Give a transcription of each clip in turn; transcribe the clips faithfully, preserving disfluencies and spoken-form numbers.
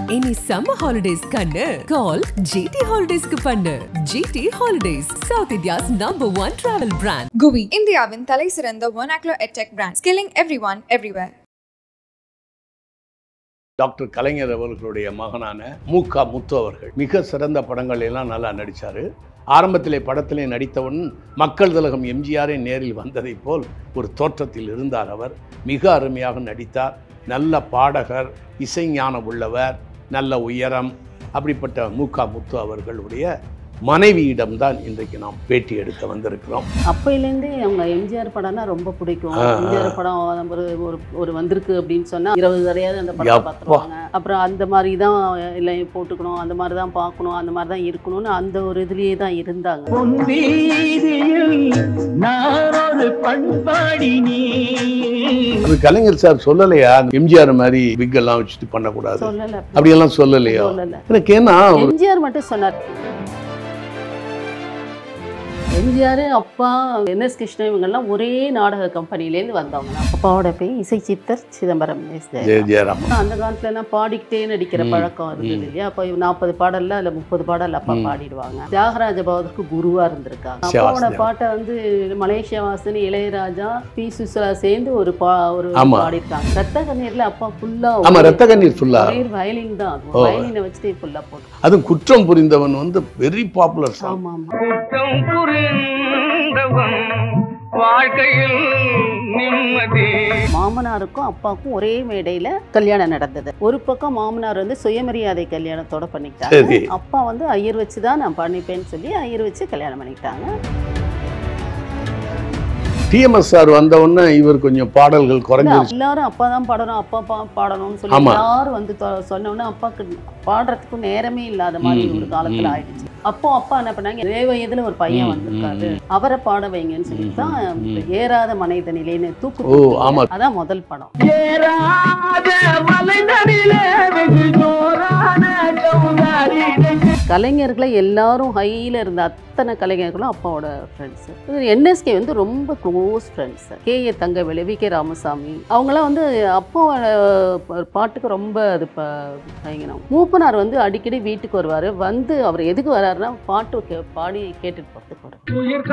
Any summer holidays kannu call G T Holidays ku pannu. G T Holidays, South India's number one travel brand. G U V, இந்தியாவின் தலை சிறந்த vernacular edtech brand, skilling everyone everywhere. Doctor Kalaignar அவர்களுடைய மகனான மூகா முத்து அவர்கள் மிக சிறந்த படங்கள் எல்லாம் நல்லா நடித்தார். ஆரம்பத்திலே படத்திலே நடித்தவன் மக்கள் திலகம் எம்ஜிஆரே நேரில் வந்ததை போல் ஒரு தோற்றத்தில் இருந்தார். அவர் மிக அருமையாக நடித்தார். நல்ல பாடகர், இசைஞானம் உள்ளவர், நல்ல உயரம். அப்படிப்பட்ட மூகா முத்து அவர்களுடைய மனைவியிடம்தான் இன்றைக்கு நாம் பேட்டி எடுக்க வந்திருக்கிறோம். அப்பையிலேருந்தே அவங்க எம்ஜிஆர் படம்னா ரொம்ப பிடிக்கும். எம்ஜிஆர் படம் ஒரு ஒரு வந்திருக்கு அப்படின்னு சொன்னால் இருபது தடையாவது அந்த படம் பார்த்துருவாங்க. அப்புறம் அந்த மாதிரி தான் இல்லை போட்டுக்கணும், அந்த மாதிரி தான் பார்க்கணும், அந்த மாதிரி தான் இருக்கணும்னு அந்த ஒரு இதுலேயே தான் இருந்தாங்க. அது கலைஞர் சார் சொல்லலையா எம்ஜிஆர் மாதிரி விக் எல்லாம் வச்சுட்டு பண்ணக்கூடாது, சொல்லலை, அப்படியெல்லாம் சொல்லலையா? எனக்கு ஏன்னா எம்ஜிஆர் மட்டும் சொன்னார். எம்ஜிஆர் அப்பா என் எஸ் கிருஷ்ணன் இவங்கெல்லாம் ஒரே நாடக கம்பெனிலேருந்து வந்தவங்க. அப்பாவோட பேர் இசை சித்தர் சிதம்பரம் ஜெயராம். அந்த காலத்துலலாம் பாடிக்கிட்டே நடிக்கிற பழக்கம் இருந்தது இல்லையா? அப்போ நாற்பது பாடல்ல அதில் முப்பது பாடல் அப்பா பாடிடுவாங்க. தியாகராஜ பகவதற்கு குருவா இருந்திருக்காங்க. அப்பாவோட பாட்டை வந்து மலேசியா வாசனி, இளையராஜா, பி சுசலா சேர்ந்து ஒரு பா ஒரு பாடிருக்காங்க. ரத்த கண்ணீர்ல அப்பா ஃபுல்லா ரத்த கண்ணீர் ஃபுல்லா வயலின் தான், வயலினை வச்சுட்டு ஃபுல்லா போட்டு. அது குற்றம் புரிந்தவன் வந்து வெரி பாப்புலர். ஆமா ஆமா. மாமனாருக்கும் அப்பாவுக்கும் ஒரே மேடையில கல்யாணம் நடந்தது. ஒரு பக்கம் மாமனார் வந்து சுயமரியாதை கல்யாணத்தோட பண்ணிக்கிட்டாங்க. அப்பா வந்து ஐயர் வச்சுதான் நான் பண்ணிப்பேன்னு சொல்லி ஐயர் வச்சு கல்யாணம் பண்ணிக்கிட்டாங்க. டிஎம்எஸ் சார் வந்த உடனே இவர் கொஞ்சம் பாடல்கள் குறைஞ்சிருச்சு. எல்லாரும் அப்பா தான் பாடணும், அப்பா பாடணும்னு சொல்லி எல்லாரும் வந்து சொன்ன உடனே அப்பாவுக்கு பாடுறதுக்கு நேரமே இல்லாத மாதிரி ஒரு காலத்துல ஆயிடுச்சு. அப்போ அப்பா என்ன பண்ணாங்க, இதே வயதுல ஒரு பையன் வந்திருக்காரு, அவரை பாட வைங்கன்னு சொல்லிட்டு தான் ஏறாத மனித நிலைன்னு தூக்கு. அதான் முதல் படம். கலைஞர்களை எல்லாரும் ஹையில இருந்த அத்தனை கலைஞர்களும் அப்பாவோட ஃப்ரெண்ட்ஸ். என்எஸ்கே வந்து ரொம்ப close friends. K A Thangavelu, V K Ramasamy அவங்களாம் வந்து அப்பாவோட பாட்டுக்கு ரொம்ப அது பயங்கரம். மூப்பனார் வந்து அடிக்கடி வீட்டுக்கு வருவார். வந்து அவர் எதுக்கு வர்றாருன்னா பாட்டு பாடி கேட்டுட்டு போகிறதுக்கு வரும்.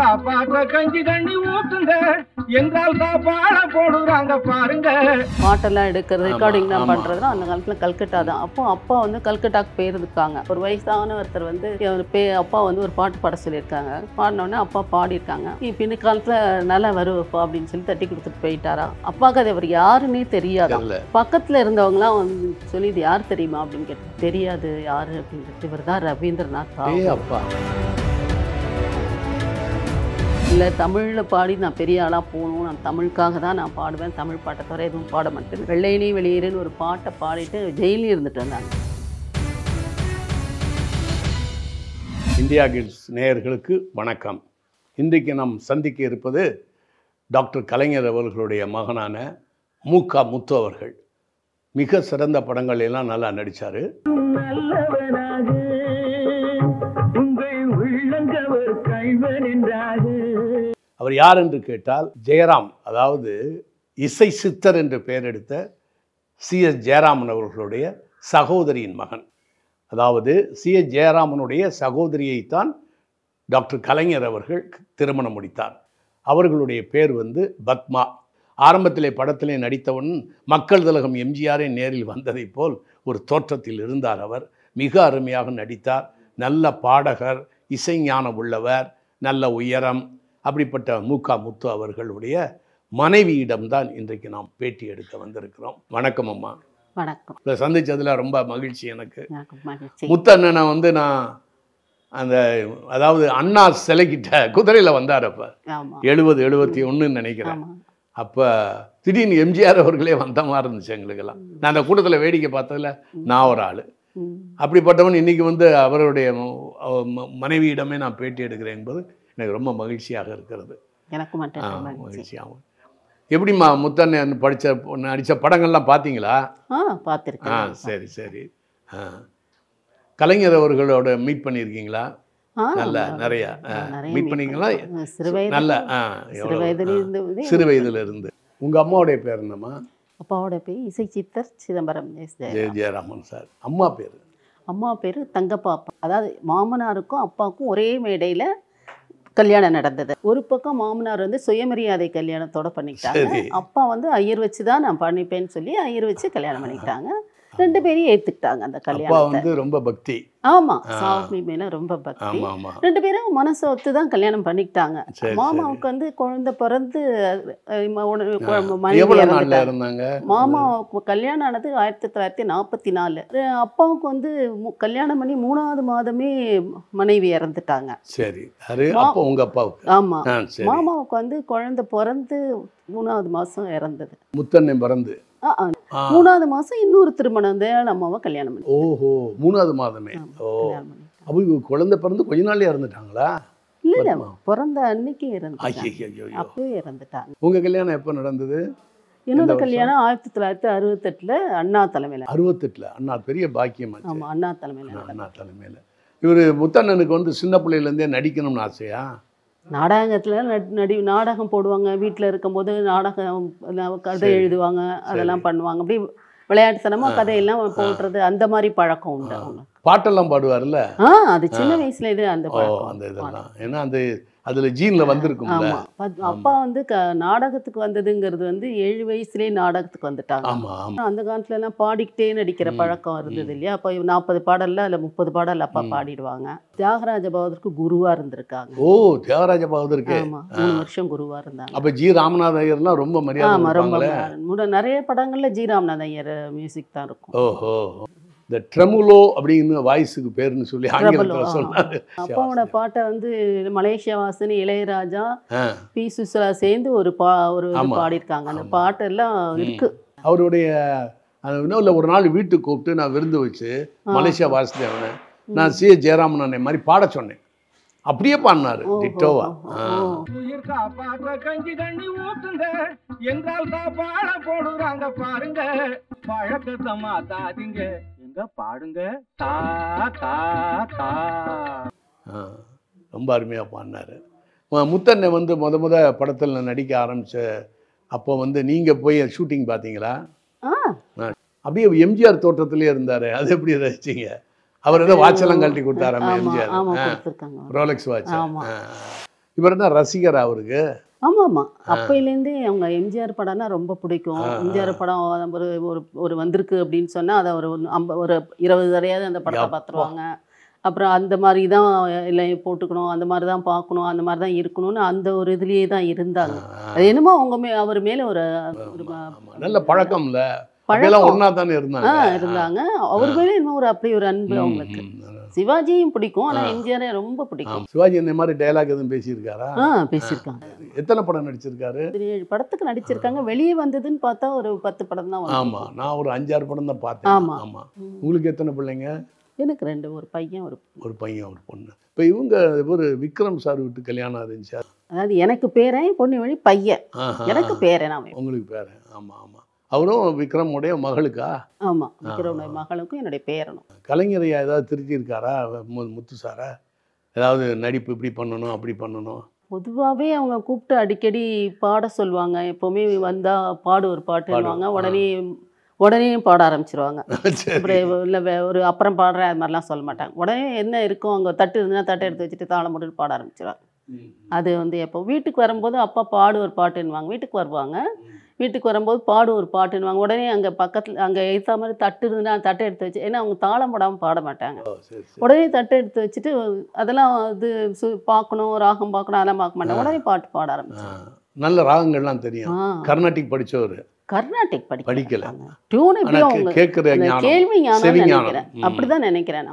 பாட்டெல்லாம் எடுக்கிறது, ரெக்கார்டிங்லாம் பண்ணுறதுனா அந்த காலத்தில் கல்கட்டா தான். அப்போ அப்பா வந்து கல்கட்டாக்கு போயிருக்காங்க. ஒரு வயசான ஒருத்தர் வந்து பே அப்பா வந்து ஒரு பாட்டு பாட சொல்லியிருக்காங்க. பாடினோடனே அப்பா பாடியிருக்காங்க. பின்ன காலத்தில் நல்லா வருவப்பா அப்படின்னு சொல்லி தட்டி கொடுத்துட்டு போயிட்டாரா. அப்பாவுக்கு அது அவர் யாருன்னே தெரியாது. பக்கத்தில் இருந்தவங்களாம் வந்து சொல்லி இது யார் தெரியுமா அப்படின்னு கேட்டு, தெரியாது யாரு அப்படின்னு. இவர் தான் ரவீந்திரநாத் அப்பா. இல்லை தமிழில் பாடி நான் பெரிய ஆளாக போகணும், நான் தமிழுக்காக தான் நான் பாடுவேன், தமிழ் பாட்டை தவிர எதுவும் பாட மாட்டேன். வெள்ளையனே வெளியேறுன்னு ஒரு பாட்டை பாடிட்டு ஜெயிலையும் இருந்துட்டு வந்தாங்க. இந்தியா கிட்ஸ் நேயர்களுக்கு வணக்கம். இன்றைக்கு நாம் சந்திக்க இருப்பது டாக்டர் கலைஞர் அவர்களுடைய மகனான மூகா முத்து அவர்கள். மிக சிறந்த படங்கள் எல்லாம் நல்லா நடித்தார். அவர் யார் என்று கேட்டால் ஜெயராம், அதாவது இசை சித்தர் என்று பெயர் எடுத்த சி எஸ் ஜெயராமன் அவர்களுடைய சகோதரியின் மகன். அதாவது சி எஸ் ஜெயராமனுடைய சகோதரியைத்தான் டாக்டர் கலைஞர் அவர்கள் திருமணம் முடித்தார். அவர்களுடைய பேர் வந்து பத்மா. ஆரம்பத்திலே படத்திலே நடித்தவன் மக்கள் திலகம் எம்ஜிஆரே நேரில் வந்ததை போல் ஒரு தோற்றத்தில் இருந்தார். அவர் மிக அருமையாக நடித்தார். நல்ல பாடகர், இசைஞானம் உள்ளவர், நல்ல உயரம். அப்படிப்பட்ட மூகா முத்து அவர்களுடைய மனைவியிடம்தான் இன்றைக்கு நாம் பேட்டி எடுக்க வந்திருக்கிறோம். வணக்கம் அம்மா. வணக்கம். இல்லை சந்திச்சதில் ரொம்ப மகிழ்ச்சி எனக்கு. முத்து அண்ணனை வந்து நான் அந்த அதாவது அண்ணா சிலைக்கிட்ட குதிரையில் வந்தார். அப்போ எழுபது எழுபத்தி ஒன்றுன்னு நினைக்கிறேன். அப்போ திடீர்னு எம்ஜிஆர் அவர்களே வந்த மாதிரி இருந்துச்சு எங்களுக்கெல்லாம். நான் அந்த கூட்டத்தில் வேடிக்கை பார்த்ததில் நான் ஒரு ஆள். அப்படிப்பட்டவன் இன்றைக்கி வந்து அவருடைய மனைவியிடமே நான் பேட்டி எடுக்கிறேன் என்பது எனக்கு ரொம்ப மகிழ்ச்சியாக இருக்கிறது. எனக்கு மட்டும் மகிழ்ச்சியாகும். எப்படிம்மா முத்தண்ணன் படித்த நடித்த படங்கள்லாம் பார்த்தீங்களா? ஆ பார்த்துருக்கேன். ஆ சரி சரி. ஆ கலைஞர் அவர்களோட மீட் பண்ணியிருக்கீங்களா? நல்ல நிறைய மீட் பண்ணிங்களா? நல்ல சிறு வயதுல இருந்து. உங்கள் அம்மாவுடைய பேர் என்னம்மா? அப்பாவோட பேர் இசை சித்தர் சிதம்பரம் எஸ் ஜெய ஜெயராமன் சார். அம்மா பேர்? அம்மா பேர் தங்கப்பாப்பா. அதாவது மாமனாருக்கும் அப்பாவுக்கும் ஒரே மேடையில் கல்யாணம் நடந்தது. ஒரு பக்கம் மாமனார் வந்து சுயமரியாதை கல்யாணத்தோட பண்ணிக்கிட்டாங்க. அப்பா வந்து ஐயர் வச்சு தான் நான் பண்ணிப்பேன்னு சொல்லி ஐயர் வச்சு கல்யாணம் பண்ணிக்கிட்டாங்க. ரெண்டு பேரையும் ஏற்றுக்கிட்டாங்க அந்த கல்யாணம். வந்து ரொம்ப பக்தி. ஆமா, சாமி மேல ரொம்ப பக்தி. ரெண்டு பேரும் மனசை ஒத்து தான் கல்யாணம் பண்ணிக்கிட்டாங்க. மாமாவுக்கு வந்து குழந்தை பிறந்து மாமா கல்யாணம் ஆனது ஆயிரத்தி தொள்ளாயிரத்தி நாற்பத்தி நாலு. அப்பாவுக்கு வந்து கல்யாணம் பண்ணி மூணாவது மாதமே மனைவி இறந்துட்டாங்க. சரி. உங்க அப்பாவுக்கு? ஆமா. மாமாவுக்கு வந்து குழந்தை பிறந்து மூணாவது மாசம் இறந்தது. முத்தண்ணே பிறந்து மூணாவது மாசம் இன்னொரு திருமணம் அம்மாவை கல்யாணம் பண்ணி. ஓஹோ, மூணாவது மாதமே. ஓ, அப்போ குழந்தை பிறந்து கொஞ்ச நாள்லயே இறந்துட்டாங்களா? இல்ல இல்ல, பிறந்த அன்னைக்கு இறந்துட்டாங்க. அப்பவே இறந்துட்டாங்க. உங்க கல்யாணம் எப்ப நடந்தது? என்னோட கல்யாணம் ஆயிரத்தி தொள்ளாயிரத்தி அறுபத்தி எட்டுல அண்ணா தலைமையில. அறுபத்தி எட்டுல அண்ணா பெரிய பாக்கியம். ஆமா, அண்ணா தலைமையில. அண்ணா தலைமையில. இவரு முத்தண்ணனுக்கு வந்து சின்ன பிள்ளையில இருந்தே நடிக்கணும்னு ஆசையா? நாடகத்தில் நடி நாடகம் போடுவாங்க. வீட்டில் இருக்கும்போது நாடகம் கதை எழுதுவாங்க, அதெல்லாம் பண்ணுவாங்க. அப்படி விளையாட்டுத்தனமாக கதையெல்லாம் போடுறது, அந்த மாதிரி பழக்கம் உண்டு அவங்க. பாட்டெல்லாம் பாடுவார்ல? ஆ, அது சின்ன வயசுல இது அந்த அந்த இதெல்லாம் ஏன்னா அந்த அதுல ஜீன்ல வந்திருக்கும். ஆமா, அப்பா வந்து க நாடகத்துக்கு வந்ததுங்கிறது வந்து ஏழு வயசுலேயே நாடகத்துக்கு வந்துட்டாங்க. அந்த காலத்துல எல்லாம் பாடிக்கிட்டே நடிக்கிற பழக்கம் இருந்தது இல்லையா? அப்போ நாற்பது பாடல்ல அதில் முப்பது பாடல் அப்பா பாடிடுவாங்க. தியாகராஜ பகதூருக்கு குருவா இருந்திருக்காங்க. ஓ, தியாகராஜ பகதூருக்கு? ஆமா, மூணு வருஷம் குருவா இருந்தாங்க. அப்ப ஜி ராமநாத ஐயர்லாம் ரொம்ப மரியாதை. ஆமா, ரொம்ப நிறைய படங்கள்ல ஜி ராமநாத ஐயர் மியூசிக் தான் இருக்கும். ஓஹோ, இந்த ட்ரெமுலோ அப்படின்னு வாய்ஸுக்கு பேருன்னு சொல்லி ஆங்கிலத்தில் சொன்னாரு. அப்பாவோட பாட்டை வந்து மலேசியா வாசனி, இளையராஜா, பி சுசலா சேர்ந்து ஒரு பா ஒரு பாடியிருக்காங்க. அந்த பாட்டு எல்லாம் இருக்கு. அவருடைய இன்னும் ஒரு நாள் வீட்டுக்கு கூப்பிட்டு நான் விருந்து வச்சு மலேசியா வாசுதேவனை நான் சி ஜெயராமன் அண்ணே மாதிரி பாட சொன்னேன். அப்படியே பாடினாரு டிட்டோவா. உயிர் காப்பாற்ற கஞ்சி தண்ணி ஊத்துங்க என்றால் காப்பாட போடுறாங்க பாருங்க, பழக்கத்தை மாத்தாதீங்க எங்க பாடுங்க தா தா தா. ரொம்ப அருமையாக பாடினாரு. முத்தண்ணே வந்து முத முத படத்தில் நடிக்க ஆரம்பிச்ச அப்போ வந்து நீங்கள் போய் ஷூட்டிங் பார்த்தீங்களா? அப்படியே எம்ஜிஆர் தோட்டத்திலே இருந்தார். அது எப்படி ரசிச்சிங்க? அவர் ஏதோ வாட்செல்லாம் கழட்டி கொடுத்தாரு எம்ஜிஆர், ரோலெக்ஸ் வாட்ச். இவர் என்ன ரசிகர் அவருக்கு? ஆமாம் ஆமாம், அப்பையிலேருந்தே அவங்க எம்ஜிஆர் படம்னா ரொம்ப பிடிக்கும். எம்ஜிஆர் படம் ஒரு ஒரு ஒரு வந்திருக்கு அப்படின்னு சொன்னால் அதை ஒரு ஐம்ப ஒரு இருபது தடையாவது அந்த படத்தை பார்த்துருவாங்க. அப்புறம் அந்த மாதிரி தான் இல்லை போட்டுக்கணும், அந்த மாதிரி தான் பார்க்கணும், அந்த மாதிரி தான் இருக்கணும்னு அந்த ஒரு இதுலேயே தான் இருந்தாங்க. அது என்னமோ அவங்க மே அவர் மேலே ஒரு நல்ல பழக்கம் இல்லை, பழக்கம் ஒன்றா தானே இருந்தாங்க இருந்தாங்க அவர் மேலே என்னமோ ஒரு அப்படி ஒரு அன்பு அவங்களுக்கு. சிவாஜியும் பிடிக்கும், ஆனால் எம்ஜிஆரே ரொம்ப பிடிக்கும். சிவாஜி இந்த மாதிரி டைலாக் எதுவும் பேசியிருக்காரா? ஆ, பேசியிருக்காங்க. எத்தனை படம் நடிச்சிருக்காரு? ஏழு படத்துக்கு நடிச்சிருக்காங்க. வெளியே வந்ததுன்னு பார்த்தா ஒரு பத்து படம் தான். ஆமாம், நான் ஒரு அஞ்சாறு படம் தான் பார்த்தேன். ஆமாம் ஆமாம். உங்களுக்கு எத்தனை பிள்ளைங்க? எனக்கு ரெண்டு, ஒரு பையன் ஒரு ஒரு பையன் ஒரு பொண்ணு. இப்போ இவங்க ஒரு விக்ரம் சார் விட்டு கல்யாணம் இருந்துச்சு. அதாவது எனக்கு பேரன், பொண்ணு வழி பையன், எனக்கு பேரன். உங்களுக்கு பேரன்? ஆமாம் ஆமாம். அவரும் விக்ரமுடைய மகளுக்கா? ஆமாம், விக்ரமுடைய மகளுக்கும் என்னுடைய பேரனும். கலைஞரையா ஏதாவது திருத்தியிருக்காரா முத்து சாரா? ஏதாவது நடிப்பு இப்படி பண்ணணும் அப்படி பண்ணணும்? பொதுவாகவே அவங்க கூப்பிட்டு அடிக்கடி பாட சொல்லுவாங்க. எப்போவுமே வந்தால் பாடு ஒரு பாட்டுவாங்க, உடனே உடனே பாட ஆரம்பிச்சிருவாங்க. அப்புறம் இல்லை ஒரு அப்புறம் பாடுறேன் அது மாதிரிலாம் சொல்ல மாட்டாங்க. உடனே என்ன இருக்கும் அங்கே தட்டு இருந்துன்னா தட்டை எடுத்து வச்சுட்டு தாளம் போட்டு பாட ஆரம்பிச்சிருவாங்க. அது வந்து எப்போ வீட்டுக்கு வரும்போது அப்பா பாடு ஒரு பாட்டுன்னுவாங்க. வீட்டுக்கு வருவாங்க, வீட்டுக்கு வரும்போது பாடு ஒரு பாட்டுன்னுவாங்க. உடனே அங்கே பக்கத்தில் அங்கே எழுத்தா மாதிரி தட்டு இருந்துன்னா தட்டை எடுத்து வச்சு, ஏன்னா அவங்க தாளம் போடாமல் பாட மாட்டாங்க. உடனே தட்டை எடுத்து வச்சுட்டு அதெல்லாம் இது சு பார்க்கணும், ராகம் பார்க்கணும், அதெல்லாம் பார்க்க மாட்டாங்க. உடனே பாட்டு பாட ஆரம்பிச்சாங்க. நல்ல ராகங்கள்லாம் தெரியும். கர்நாடிக் படித்தவர்? கர்நாடிக் படி படிக்கல, டியூன் கேட்குற கேள்வி ஞானம் நினைக்கிறேன், அப்படிதான் நினைக்கிறேன்.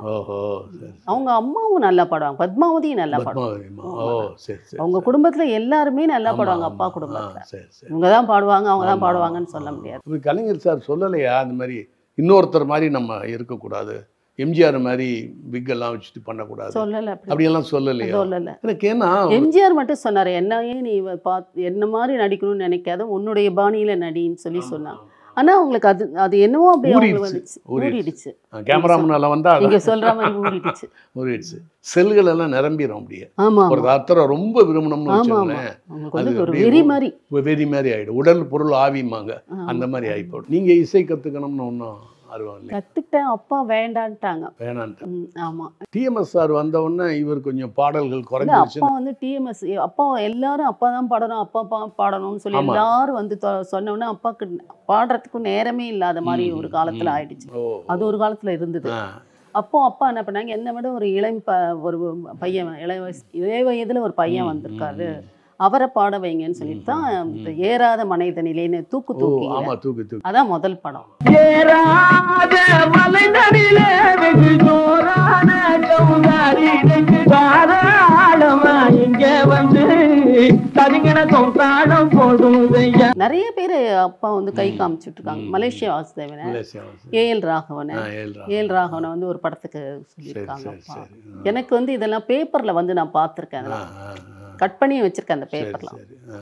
அவங்க அம்மாவும் நல்லா பாடுவாங்க, பத்மாவதியும் நல்லா பாடுவாங்க. அவங்க குடும்பத்துல எல்லாருமே நல்லா பாடுவாங்க. அப்பா குடும்பத்துல இவங்க தான் பாடுவாங்க, அவங்க தான் பாடுவாங்கன்னு சொல்ல முடியாது. கலைஞர் சார் சொல்லலையா அந்த மாதிரி இன்னொருத்தர் மாதிரி நம்ம இருக்கக்கூடாது, எம்ஜிஆர் மாதிரி விக் எல்லாம் வச்சுட்டு பண்ணக்கூடாது, சொல்லலை? அப்படியெல்லாம் சொல்லலையா? சொல்லலை. எனக்கு ஏன்னா எம்ஜிஆர் மட்டும் சொன்னார், என்னையே நீ பார்த்து என்ன மாதிரி நடிக்கணும்னு நினைக்காத, உன்னுடைய பாணியில் நடின்னு சொல்லி சொன்னாங்க. ஆனா உங்களுக்கு அது அது என்னவோ அப்படியே அவங்களுக்கு வந்துச்சு, ஊறிடுச்சு. கேமரா முன்னால வந்தா நீங்க சொல்ற மாதிரி ஊறிடுச்சு. ஊறிடுச்சு. செல்கள் எல்லாம் நிரம்பிடும் அப்படியே. ஆமா ஒரு அத்தரை ரொம்ப விரும்பணும்னு வச்சுக்கோங்களேன், உங்களுக்கு வந்து ஒரு வெறி மாதிரி வெறி மாதிரி ஆயிடும். உடல் பொருள் ஆவிமாங்க, அந்த மாதிரி ஆயிப்போம். நீங்க இசை கத்துக்கணும்னு ஒன்றும் ஆர்வம் இல்லை? கத்துக்கிட்டேன், அப்பா வேண்டான்ட்டாங்க. வேணான்ட்டு. ஆமா. டிஎம்எஸ் சார் வந்த உடனே இவர் கொஞ்சம் பாடல்கள் குறைஞ்சிருச்சு. அப்பா வந்து டிஎம்எஸ் அப்பா எல்லாரும் அப்பா தான் பாடணும், அப்பா பா பாடணும்னு சொல்லி எல்லாரும் வந்து சொன்ன உடனே அப்பாவுக்கு பாடுறதுக்கும் நேரமே இல்லாத மாதிரி ஒரு காலத்துல ஆயிடுச்சு. அது ஒரு காலத்துல இருந்தது. அப்போ அப்பா என்ன பண்ணாங்க, என்னை விட ஒரு இளம் ப ஒரு பையன் இளைய வயசு இதே வயதுல ஒரு பையன் வந்திருக்காரு, அவரை பாட வைங்கன்னு சொல்லிட்டு தான் இந்த ஏறாத மனிதனிலேன்னு தூக்கு தூக்கி ஆமா தூக்கு தூக்கு அதான் முதல் படம். ஏறாத மலைதனிலே வெகு ஜோரான கௌதாரிக்கு தாராளமா இங்க வந்து தரிங்கன கொண்டாடம் போடும். நிறைய பேர் அப்பா வந்து கை காமிச்சுட்டு இருக்காங்க. Malaysia Vasudevan, AL Raghavan AL ராகவனை வந்து ஒரு படத்துக்கு சொல்லியிருக்காங்க அப்பா. எனக்கு வந்து இதெல்லாம் பேப்பர்ல வந்து நான் பார்த்துருக்கேன், கட் பண்ணி வச்சிருக்கேன் அந்த பேப்பர்லாம்.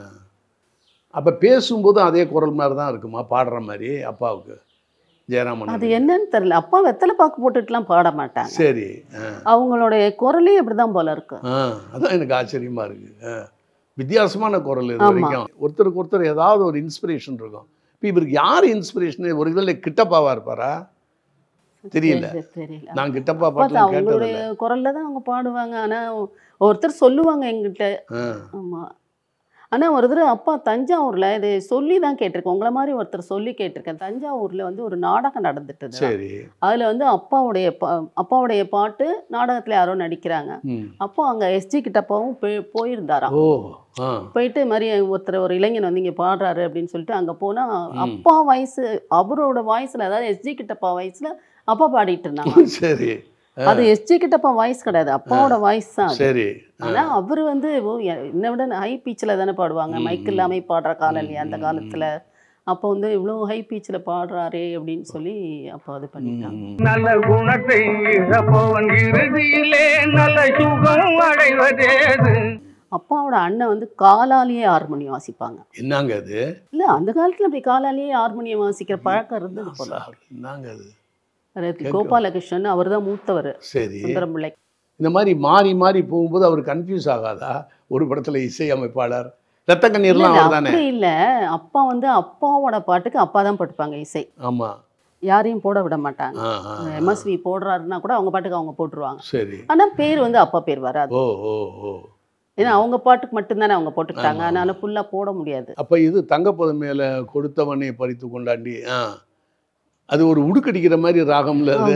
அப்ப பேசும்போது அதே குரல் மாதிரி தான் இருக்குமா பாடுற மாதிரி அப்பாவுக்கு ஜெயராமன்? அது என்னன்னு தெரியல. அப்பா வெத்தலை பாக்கு போட்டுட்டுலாம் பாட மாட்டாங்க. சரி, அவங்களுடைய குரலே அப்படிதான் போல இருக்கு. அதான் எனக்கு ஆச்சரியமா இருக்கு. வித்தியாசமான குரல் இது வரைக்கும். ஒருத்தருக்கு ஒருத்தர் ஏதாவது ஒரு இன்ஸ்பிரேஷன் இருக்கும். இப்போ இவருக்கு யார் இன்ஸ்பிரேஷன்? ஒரு இதில் கிட்டப்பாவா இருப்பாரா தெரியல. தெரியல. நான் கிட்டப்பா பாட்டு அவங்களுடைய குரல்ல தான் அவங்க பாடுவாங்க. ஆனா ஒருத்தர் சொல்லுவாங்க எங்கிட்ட. ஆமா. ஆனா ஒரு தடவை அப்பா தஞ்சாவூர்ல இது சொல்லி தான் கேட்டிருக்கேன், உங்களை மாதிரி ஒருத்தர் சொல்லி கேட்டிருக்கேன். தஞ்சாவூர்ல வந்து ஒரு நாடகம் நடந்துட்டு, சரி, அதுல வந்து அப்பாவுடைய அப்பாவுடைய பாட்டு நாடகத்துல யாரோ நடிக்கிறாங்க. அப்போ அங்க எஸ்ஜி கிட்டப்பாவும் போயிருந்தாராம். போயிட்டு மாதிரி ஒருத்தர் ஒரு இளைஞன் வந்து இங்க பாடுறாரு அப்படின்னு சொல்லிட்டு அங்க போனா அப்பா வயசு அவரோட வாய்ஸ்ல, அதாவது எஸ்ஜி கிட்டப்பா வயசுல அப்பா பாடிட்டு இருந்தாங்க. சரி, அது எஸ்ஜி கிட்டப்பா வாய்ஸ் கிடையாது, அப்பாவோட வாய்ஸ் தான். சரி. ஆனா அவரு வந்து என்னை விட ஹை பீச்சில் தானே பாடுவாங்க, மைக் இல்லாம பாடுற காலம் இல்லையா அந்த காலத்துல. அப்போ வந்து இவ்வளவு ஹை பீச்சில் பாடுறாரே அப்படின்னு சொல்லி அப்போ அது பண்ணிட்டாங்க. நல்ல குணத்தை இழப்பவன் இறுதியிலே நல்ல சுகம் அடைவதேது. அப்பாவோட அண்ணன் வந்து காலாலேயே ஹார்மோனியம் வாசிப்பாங்க. என்னங்க அது? இல்ல அந்த காலத்துல அப்படி காலாலேயே ஹார்மோனியம் வாசிக்கிற பழக்கம் இருந்தது போல. என்னங்க அது? கோபாலகிருஷ்ணன் அவர் தான் மூத்தவர். சரி. சுந்தரம் பிள்ளை. இந்த மாதிரி மாறி மாறி போகும்போது அவர் கன்ஃபியூஸ் ஆகாதா? ஒரு படத்துல இசை அமைப்பாளர் ரத்த கண்ணீர்லாம் அவர் தானே? அப்படி இல்ல, அப்பா வந்து அப்பாவோட பாட்டுக்கு அப்பா தான் போட்டுப்பாங்க இசை. ஆமா, யாரையும் போட விட மாட்டாங்க. எம்எஸ்வி போடுறாருன்னா கூட அவங்க பாட்டுக்கு அவங்க போட்டுருவாங்க. சரி. ஆனா பேர் வந்து அப்பா பேர் வராது. ஓ ஓ ஓ ஏன்னா அவங்க பாட்டுக்கு மட்டும்தானே அவங்க போட்டுக்கிட்டாங்க, அதனால ஃபுல்லா போட முடியாது. அப்ப இது தங்கப்பது மேல கொடுத்தவனே பறித்து கொண்டாண்டி, அது ஒரு உடுக்கடிக்கிற மாதிரி ராகம்ல அது.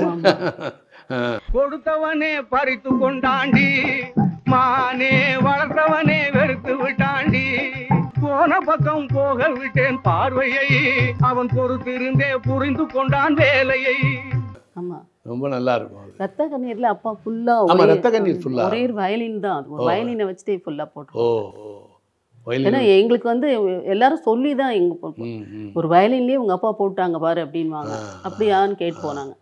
கொடுத்தவனே பறித்து கொண்டாண்டி, மானே வளர்த்தவனே வெறுத்து விட்டாண்டி, போன பக்கம் போக விட்டேன் பார்வையை, அவன் பொறுத்திருந்தே புரிந்து கொண்டான் வேலையை. ஆமா, ரொம்ப நல்லா இருக்கும். ரத்த கண்ணீர்ல அப்பா ஃபுல்லா ரத்த கண்ணீர் ஃபுல்லா ஒரே வயலின் தான், ஒரு வயலினை வச்சுட்டே ஃபுல்லா போட்டு. ஓ, ஏன்னா எங்களுக்கு வந்து எல்லாரும் சொல்லி தான் எங்க ஒரு வயலின்லயே உங்க அப்பா போட்டாங்க பாரு அப்படின்வாங்க. அப்படியான்னு கேட்டு போனாங்க.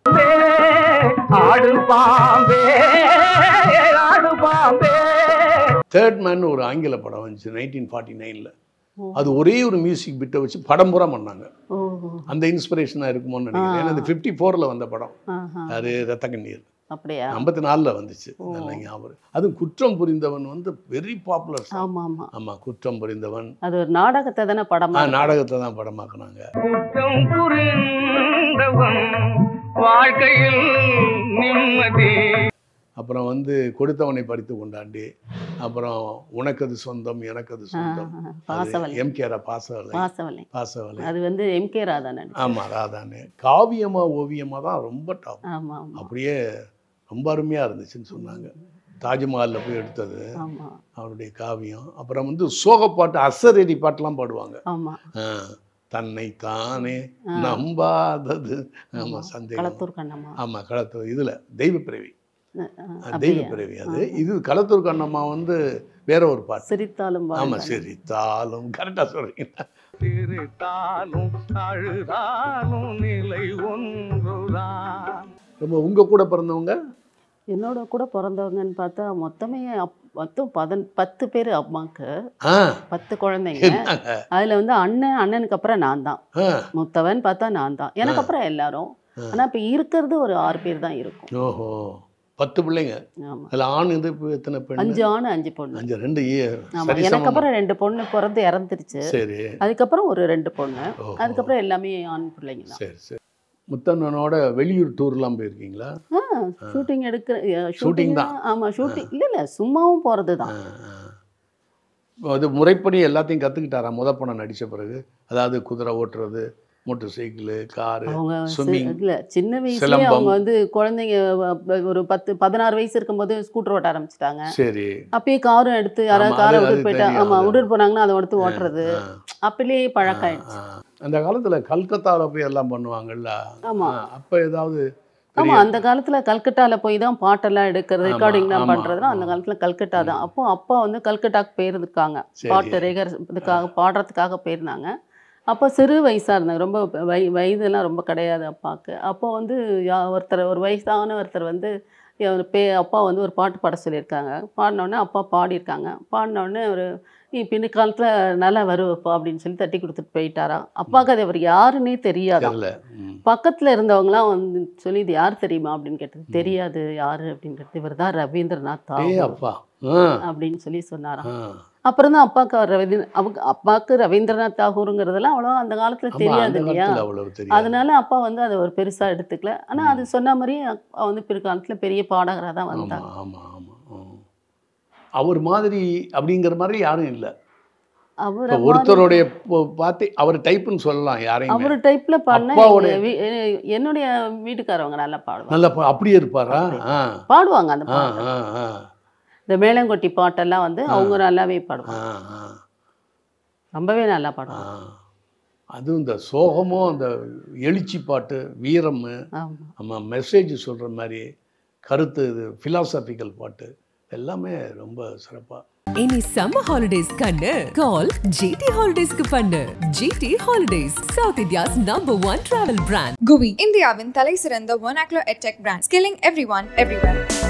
தேர்ட் மேன் ஒரு ஆங்கில படம் வந்துச்சு நைன்டீன் ஃபார்ட்டி நைன்ல. அது ஒரே ஒரு மியூசிக் பிட்டை வச்சு படம் பூரா பண்ணாங்க. அந்த இன்ஸ்பிரேஷனா இருக்குமோன்னு நினைக்கிறேன். ஏன்னா அது ஃபிஃப்டி ஃபோர்ல வந்த படம். அது ரத்த கண்ணீர் அப்படியா ஐம்பத்தி நாலுல வந்துச்சு. அது குற்றம் புரிந்தவன் வந்து வெரி பாப்புலர். ஆமா ஆமா ஆமா, குற்றம் புரிந்தவன் அது ஒரு நாடகத்தை தானே படமா நாடகத்தை தான் படமாக்குனாங்க. குற்றம் புரிந்தவன் வாழ்க்கையில் நிம்மதி. அப்புறம் வந்து கொடுத்தவனை பறித்து கொண்டாண்டி, அப்புறம் உனக்கது சொந்தம் எனக்கது சொந்தம், எம்கே பாசவலை பாசவலை பாசவலை அது வந்து எம்கே ராதானே. ஆமா, ராதானே. காவியமா ஓவியமா தான் ரொம்ப டாப். ஆமா, அப்படியே ரொம்ப அருமையா இருந்துச்சுன்னு சொன்னாங்க. தாஜ்மஹாலில் போய் எடுத்தது அவருடைய காவியம். அப்புறம் வந்து சோகப்பாட்டு அசரடி பாட்டுலாம் பாடுவாங்க. ஆமா, தன்னை தானே நம்பாதது. ஆமா, சந்தேகம். ஆமா, களத்தூர் இதுல தெய்வ பிறவி தெய்வ பிறவி அது. இது களத்தூர் கண்ணம்மா வந்து வேற ஒரு பாட்டு, சிரித்தாலும். ஆமா, சிரித்தாலும். கரெக்டா சொல்றீங்க. சிரித்தாலும் அழுதாலும் நிலை ஒன்றுதான். ரொம்ப உங்க கூட பிறந்தவங்க என்னோட கூட பிறந்தவங்கன்னு பார்த்தா மொத்தமே அப் மொத்தம் பதன் பத்து பேர் அம்மாவுக்கு. ஆ பத்து குழந்தைங்க. அதில் வந்து அண்ணன் அண்ணனுக்கு அப்புறம் நான் தான் மூத்தவன் பார்த்தா நான் தான். எனக்கு அப்புறம் எல்லாரும். ஆனால் இப்போ இருக்கிறது ஒரு ஆறு பேர் தான் இருக்கும். ஓஹோ, பத்து பிள்ளைங்க. ஆமாம். அதில் ஆண் இது எத்தனை பெண்? அஞ்சு ஆண் அஞ்சு பொண்ணு. அஞ்சு ரெண்டு. ஆமாம், எனக்கு அப்புறம் ரெண்டு பொண்ணு பிறந்து இறந்துருச்சு. சரி. அதுக்கப்புறம் ஒரு ரெண்டு பொண்ணு. அதுக்கப்புறம் எல்லாமே ஆண் பிள்ளைங்க தான். சரி சரி. முத்தண்ணனோட வெளியூர் டூர்லாம் போயிருக்கீங்களா? ஆ ஷூட்டிங் எடுக்கிற ஷூட்டிங் தான். ஆமாம், ஷூட்டிங் இல்லை இல்லை சும்மாவும் போகிறது தான். அது முறைப்படி எல்லாத்தையும் கற்றுக்கிட்டாரா முத படம் நடித்த பிறகு? அதாவது குதிரை ஓட்டுறது, மோட்டர் சைக்கிள், காரு, ஸ்விம்மிங். இல்லை சின்ன வயசுலேயே அவங்க வந்து குழந்தைங்க ஒரு பத்து பதினாறு வயசு இருக்கும்போது ஸ்கூட்டர் ஓட்ட ஆரம்பிச்சிட்டாங்க. சரி. அப்பயே காரும் எடுத்து யாராவது காரை விட்டு போயிட்டா ஆமாம் விட்டுட்டு போனாங்கன்னா அதை எடுத்து ஓட்டுறது அப்பலேயே பழக்கம் ஆயிடுச்சு. அந்த காலத்தில் கல்கத்தாவில் போய் எல்லாம் பண்ணுவாங்கல்ல. ஆமாம். அப்போ ஏதாவது? ஆமாம், அந்த காலத்தில் கல்கட்டாவில் போய் தான் பாட்டெல்லாம் எடுக்கிறது, ரெக்கார்டிங்லாம் பண்ணுறதுனா அந்த காலத்தில் கல்கட்டா தான். அப்போ அப்பா வந்து கல்கட்டாக்கு போயிருந்துருக்காங்க, பாட்டு ரெகர் இதுக்காக பாடுறதுக்காக போயிருந்தாங்க. அப்போ சிறு வயசாக இருந்தாங்க, ரொம்ப வய வயதெல்லாம் ரொம்ப கிடையாது அப்பாவுக்கு. அப்போ வந்து யா ஒருத்தர் ஒரு வயசான ஒருத்தர் வந்து பே அப்பா வந்து ஒரு பாட்டு பாட சொல்லியிருக்காங்க. பாடினோடனே அப்பா பாடியிருக்காங்க. பாடினோடனே ஒரு நீ பின்ன காலத்தில் நல்லா வருவப்பா அப்படின்னு சொல்லி தட்டி கொடுத்துட்டு போயிட்டாராம். அப்பாவுக்கு அது அவர் யாருன்னே தெரியாதான். பக்கத்தில் இருந்தவங்களாம் வந்து சொல்லி இது யார் தெரியுமா அப்படின்னு கேட்டது. தெரியாது யார் அப்படின்றது. இவர் தான் ரவீந்திரநாத் தாகூர் அப்படின்னு சொல்லி சொன்னாராம். அப்புறம் தான் அப்பாவுக்கு அவர் ரவீந்திர அவங்க அப்பாவுக்கு ரவீந்திரநாத் தாகூருங்கிறதெல்லாம் அவ்வளோ அந்த காலத்தில் தெரியாது இல்லையா. அதனால அப்பா வந்து அதை ஒரு பெருசாக எடுத்துக்கல. ஆனால் அது சொன்ன மாதிரியே அப்பா வந்து பிற்காலத்தில் பெரிய பாடகராக தான் வந்தாங்க. ஆமாம் ஆமாம். அவர் மாதிரி அப்படிங்கிற மாதிரி யாரும் இல்லை. அவர் ஒருத்தருடைய பார்த்து அவர் டைப்புன்னு சொல்லலாம். யாரையும் அவர் டைப்பில் பண்ண என்னுடைய வீட்டுக்காரவங்க நல்லா பாடுவாங்க. நல்லா அப்படியே இருப்பாரா? பாடுவாங்க. அந்த இந்த மேளங்கொட்டி பாட்டெல்லாம் வந்து அவங்க நல்லாவே பாடுவாங்க. ரொம்பவே நல்லா பாடுவாங்க. அதுவும் இந்த சோகமும் அந்த எழுச்சி பாட்டு, வீரம், நம்ம மெசேஜ் சொல்கிற மாதிரி கருத்து, இது ஃபிலாசபிக்கல் பாட்டு எல்லாமே ரொம்ப சிறப்பாக. இனி சம்மர் ஹாலிடேஸ் கண்ணு கால் ஜிடி ஹாலிடேஸ்க்கு பண்ணு. GT holidays, south India's number one travel brand. குவி, இந்தியாவின் தலை சிறந்த vernacular edtech brand, skilling everyone everywhere.